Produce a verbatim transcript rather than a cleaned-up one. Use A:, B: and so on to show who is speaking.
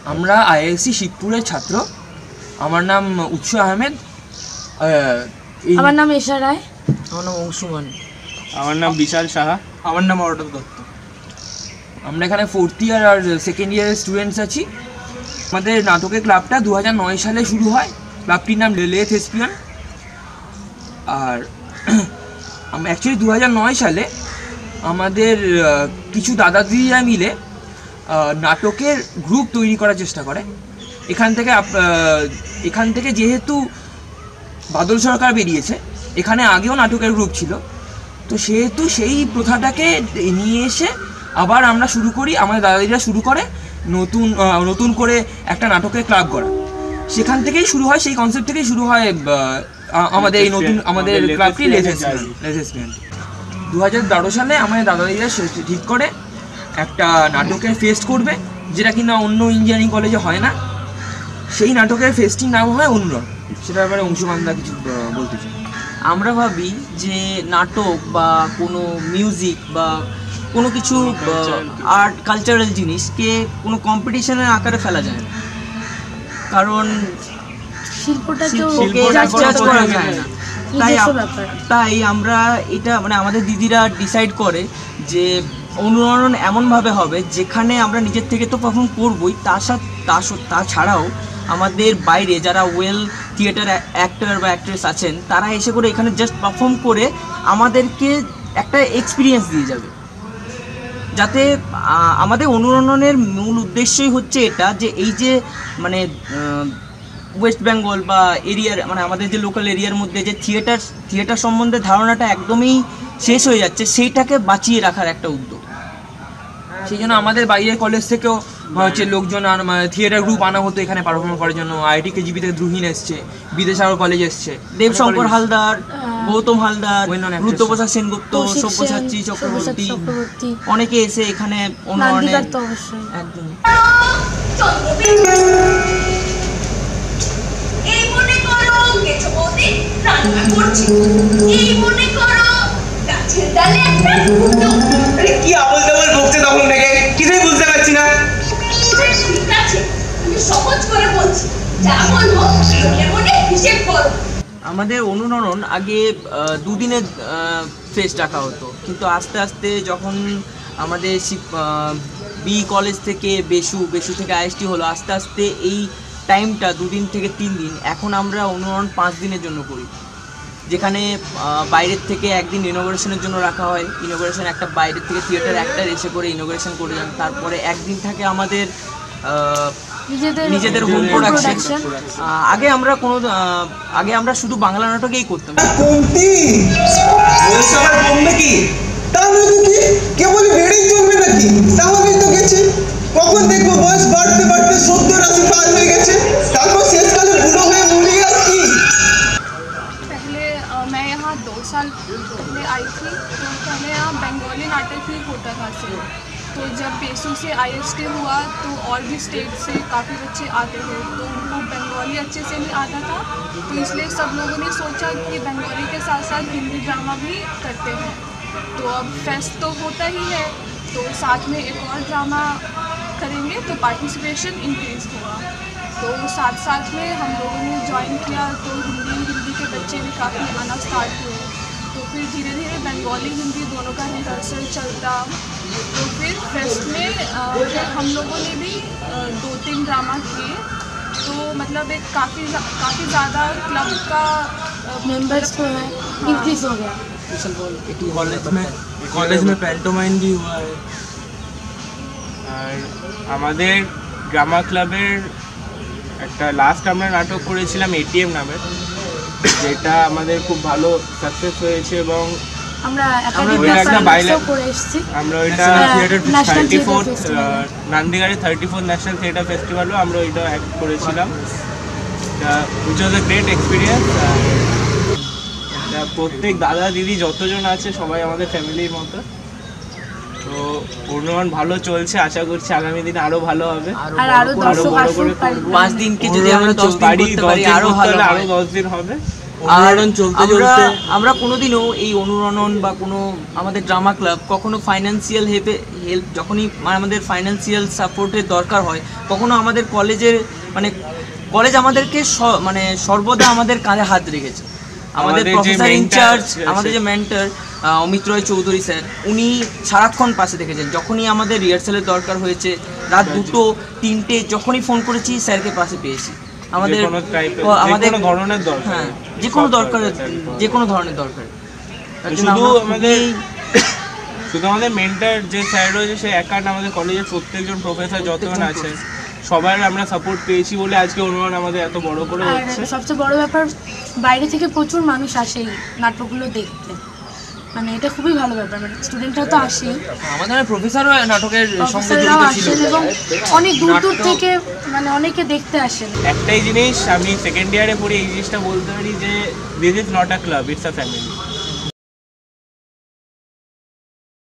A: আমরা আইআইএসটি শিবপুরের ছাত্র। আমার নাম উৎস আহমেদ।
B: আমার নাম এশা রায়।
C: আমার নাম অংশুমান।
D: আমার নাম বিশাল সাহা।
E: আমার নাম অর্ণব দত্ত।
A: আমরা এখানে ফোর্থ ইয়ার আর সেকেন্ড ইয়ারের স্টুডেন্টস আছি। আমাদের নাটকের ক্লাবটা দু হাজার নয় সালে শুরু হয়। ক্লাবটির নাম থেসপিয়ান। আর অ্যাকচুয়ালি দু হাজার নয় সালে আমাদের কিছু দাদা দিদিরা মিলে নাটকের গ্রুপ তৈরি করার চেষ্টা করে। এখান থেকে এখান থেকে যেহেতু বাদল সরকার বেরিয়েছে, এখানে আগেও নাটকের গ্রুপ ছিল, তো সেহেতু সেই প্রথাটাকে নিয়ে এসে আবার আমরা শুরু করি, আমাদের দাদাদিরা শুরু করে নতুন নতুন করে একটা নাটকের ক্লাব করা। সেখান থেকেই শুরু হয়, সেই কনসেপ্ট থেকেই শুরু হয় আমাদের এই নতুন আমাদের ক্লাবটি থেসপিয়ান। দু হাজার বারো সালে আমাদের দাদাদিরা ঠিক করে একটা নাটকের ফেস্ট করবে, যেটা কিনা অন্য ইঞ্জিনিয়ারিং কলেজে হয় না। সেই নাটকের ফেস্টির নাম হয় অনুরণ। সেটার ব্যাপারে অংশুমানদা কিছু বলতে চাই।
C: আমরা ভাবি যে নাটক বা কোনো মিউজিক বা কোনো কিছু আর্ট কালচারাল জিনিসকে কোনো কম্পিটিশনের আকারে ফেলা যায় না, কারণ
B: শিল্পটাকে
C: জাজ করা যায় না। তাই তাই আমরা এটা মানে আমাদের দিদিরা ডিসাইড করে যে অনুরণন এমনভাবে হবে যেখানে আমরা নিজের থেকে তো পারফর্ম করবই, তার সাথে তাছাড়াও আমাদের বাইরে যারা ওয়েল থিয়েটার অ্যাক্টর বা অ্যাক্ট্রেস আছেন তারা এসে করে এখানে জাস্ট পারফর্ম করে আমাদেরকে একটা এক্সপিরিয়েন্স দিয়ে যাবে। যাতে আমাদের অনুরণনের মূল উদ্দেশ্যই হচ্ছে এটা, যে এই যে মানে ওয়েস্ট বেঙ্গল বা এরিয়ার মানে আমাদের যে লোকাল এরিয়ার মধ্যে যে থিয়েটার থিয়েটার সম্বন্ধে ধারণাটা একদমই শেষ হয়ে যাচ্ছে, সেইটাকে বাঁচিয়ে রাখার একটা উদ্যোগ।
A: সেই জন্য আমাদের বাইরের কলেজ থেকেও হচ্ছে লোকজন আর থিয়েটার গ্রুপ আনা হতো এখানে পারফর্ম করার জন্য। আইআইটি কেজিপি থেকে দ্রুহীন এসছে, বিদ্যাসাগর কলেজ এসছে,
C: দেবশঙ্কর হালদার, গৌতম হালদার, রুদ্রপ্রসাদ সেনগুপ্ত, সব্যসাচী চক্রবর্তী, অনেকে এসে এখানে অনুরণনে একদম
E: কি আবল তাবল বকছে তখন থেকে, কিছুই বুঝতে পারছি না।
C: আমাদের অনুরণন আগে দুদিনের ফেস্ট রাখা হতো, কিন্তু আস্তে আস্তে যখন আমাদের বি কলেজ থেকে বেশু বেশু থেকে আইএসটি হলো, আস্তে আস্তে এই টাইমটা দুদিন থেকে তিন দিন এখন আমরা অনুরণন পাঁচ দিনের জন্য করি, যেখানে বাইরের থেকে একদিন ইনোগ্রেশনের জন্য রাখা হয়। ইনোগ্রেশন একটা বাইরের থেকে থিয়েটার অ্যাক্টর এসে করে ইনোগ্রেশন করে যান। তারপরে একদিন থাকে আমাদের নিজেদের হোম প্রোডাকশন। আগে আমরা কোনো আগে আমরা শুধু বাংলা নাটকেই করতাম।
F: কখন দেখবো বয়স বাড়তে বাড়তে সত্তর আশি পার হয়ে গেছে, তারপর শেষকালে বুড়ো হয়ে মরে যাচ্ছি।
G: पहले मैं यहाँ दो साल पहले आई थी, तो पहले यहाँ बंगाली नाटक ही होता था सिर्फ। तो जब बेसू से आईएसटी हुआ तो और भी स्टेट से काफ़ी बच्चे आते थे, तो उनको बंगाली अच्छे से नहीं आता था, तो इसलिए सब लोगों ने सोचा कि बंगाली के साथ साथ हिंदी ड्रामा भी करते हैं। तो अब फेस्ट तो होता ही है, तो साथ में एक और ड्रामा करेंगे तो पार्टिसिपेशन इंक्रीज होगा। तो साथ साथ में हम लोगों ने ज्वाइन किया, तो हिंदी हिंदी के बच्चे भी काफ़ी आना स्टार्ट हुए। तो फिर धीरे धीरे बंगाली हिंदी दोनों का रिहर्सल चलता। तो फिर फेस्ट में फिर हम लोगों ने भी दो तीन ड्रामा किए, तो मतलब एक काफ़ी काफ़ी ज़्यादा क्लब का
B: मेंबर्स को है इंक्रीज हो गया।
D: कॉलेज में कॉलेज में पैंटोमाइन भी हुआ है। আর আমাদের ড্রামা ক্লাবের একটা লাস্ট আমরা নাটক করেছিলাম এটিএম নামের, যেটা আমাদের খুব ভালো সাকসেস হয়েছে এবং
B: আমরা
D: একটা বাইরে আমরা ওইটা থিয়েটার থার্টি ফোর্থ নান্দিগাড়ি থার্টি ফোর্থ ন্যাশনাল থিয়েটার ফেস্টিভ্যালও আমরা ওইটা অ্যাক্ট করেছিলাম। Which was a great experience. প্রত্যেক দাদা দিদি যতজন আছে সবাই আমাদের ফ্যামিলির মতো। তো অনুরণন ভালো চলছে, আশা করছি আগামী দিনে আরো ভালো হবে।
B: আর আরো দর্শক আসুক,
C: পাঁচ দিনকে যদি আমরা দশ দিন করতে পারি আরো ভালো,
D: আরো দশ দিন হবে। অনুরণন চলতে
C: আমরা
D: চলতে
C: আমরা কোনোদিনও এই অনুরণন বা কোনো আমাদের ড্রামা ক্লাব কখনো ফাইন্যান্সিয়াল হেল্পে হেল্প যখনই আমাদের ফাইন্যান্সিয়াল সাপোর্টের দরকার হয় কখনো আমাদের কলেজের মানে কলেজ আমাদেরকে মানে সর্বদা আমাদের কাঁধে হাত রেখেছে। আমাদের প্রফেসর ইনচার্জ আমাদের যে মেন্টর অমিত রয় চৌধুরী স্যার উনি সারাক্ষণ পাশে দেখেছেন। যখনই আমাদের রিহার্সালের দরকার হয়েছে রাত দুটো তিনটে যখনই ফোন করেছি স্যারকে পাশে পেয়েছি। আমাদের আমাদের
D: ধরনের দরকার
C: হ্যাঁ যে কোনো দরকার যে কোনো ধরনের দরকার
D: শুধু আমাদের শুধু আমাদের মেন্টর যে স্যার রয়েছে সে একা না, আমাদের কলেজের প্রত্যেকজন প্রফেসর যতজন আছে সবার আমরা সাপোর্ট পেয়েছি বলে আজকে অনুমান আমাদের এত বড় করে হচ্ছে।
B: সবচেয়ে বড় ব্যাপার বাইরে থেকে প্রচুর মানুষ আসে এই নাটকগুলো দেখতে, মানে এটা খুবই ভালো ব্যাপার। মানে স্টুডেন্টরা তো আসেই,
A: আমাদের প্রফেসরও নাটকের সঙ্গে
B: প্রফেসররাও
A: জড়িত ছিল
B: আসেন এবং অনেক দূর দূর থেকে মানে অনেকে দেখতে আসেন।
D: একটাই জিনিস আমি সেকেন্ড ইয়ারে পড়ে এই জিনিসটা বলতে পারি যে this is not a club, it's a family.